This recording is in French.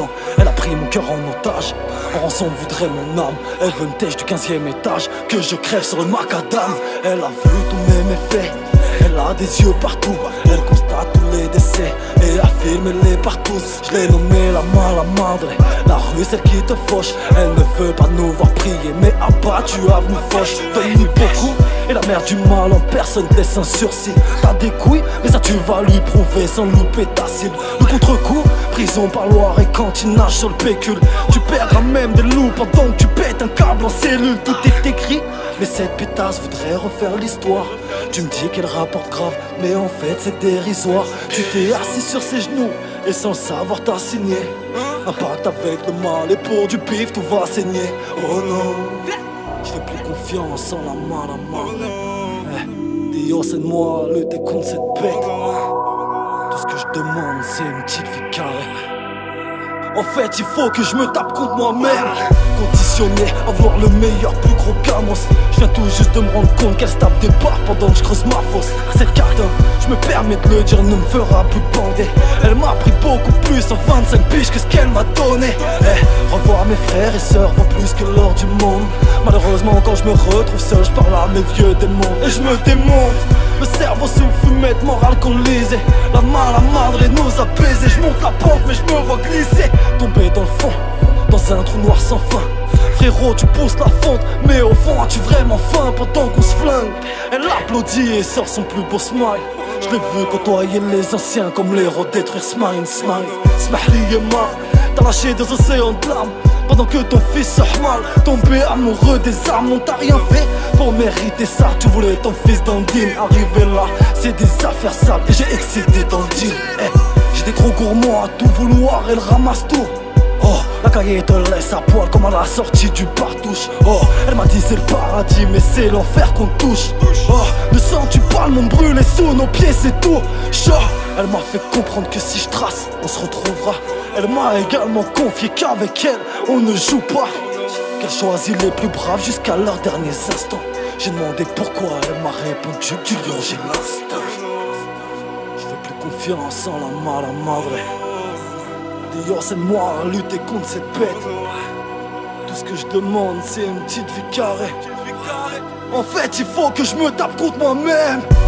ans. Elle a pris mon cœur en otage. En rançon voudrait mon âme. Elle veut me tèche du 15e étage. Que je crève sur le macadam. Elle a vu tous mes méfaits. Elle a des yeux partout. Elle constate tous les décès et affirme les partout. Je l'ai nommée la mala madre. La rue celle qui te fauche. Elle ne veut pas nous voir prier, mais abattu à nous fauche. Donne-lui beaucoup et la mère du mal en personne te laisse un sursis. T'as des couilles, mais ça tu vas lui prouver sans louper ta cible. Le contre-coup, prison, parloir et cantinage sur le pécule. Tu perdras même des loups pendant que tu pètes un câble en cellule. Tout est écrit, mais cette pétasse voudrait refaire l'histoire. Tu me dis qu'elle rapporte grave, mais en fait c'est dérisoire. Tu t'es assis sur ses genoux et sans le savoir t'as signé un pacte avec le mal et pour du pif tout va saigner. Oh non, je fais plus confiance en la main à main. Dios aide-moi à lutter contre cette bête. Tout ce que je demande c'est une petite vie carrée. En fait il faut que je me tape contre moi-même. Conditionné à voir le meilleur, plus gros camos. Je viens tout juste de me rendre compte qu'elle se tape des barres pendant que je creuse ma fosse. Cette carte, je me permets de le dire, ne me fera plus bander. Elle m'a pris beaucoup plus en 25 piges que ce qu'elle m'a donné. Revoir mes frères et sœurs vaut plus que l'or du monde. Malheureusement quand je me retrouve seul, je parle à mes vieux démons et je me démonte. Le cerveau sous fumette, morale qu'on lisait. La mala madre nous a baisés. Je monte la pente mais je me vois glisser. Tomber dans le fond, dans un trou noir sans fin. Frérot tu pousses la fonte, mais au fond as-tu vraiment faim pendant qu'on se flingue? Elle applaudit et sort son plus beau smile. Je l'ai vu côtoyer les anciens comme l'héros détruire Smile. Smahli Yema, t'as lâché des océans de larmes pendant que ton fils se mal. Tombé amoureux des armes, non t'as rien fait pour mériter ça. Tu voulais ton fils dans le deal, arrivé là c'est des affaires sales et j'ai excédé dans le deal. J'étais trop gourmand à tout vouloir, elle ramasse tout. Oh, la cahier te laisse à poil comme à la sortie du partouche. Oh, elle m'a dit c'est le paradis mais c'est l'enfer qu'on touche. Oh, ne sens-tu pas le monde brûler sous nos pieds, c'est tout chaud. Elle m'a fait comprendre que si je trace, on se retrouvera. Elle m'a également confié qu'avec elle, on ne joue pas. Qu'elle choisit les plus braves jusqu'à leurs derniers instants. J'ai demandé pourquoi, elle m'a répondu du lion j'ai l'instinct. Je fais plus confiance en la mala madre. Dios aide-moi à lutter contre cette bête. Tout ce que je demande c'est une petite vie carrée. En fait il faut que je me tape contre moi-même.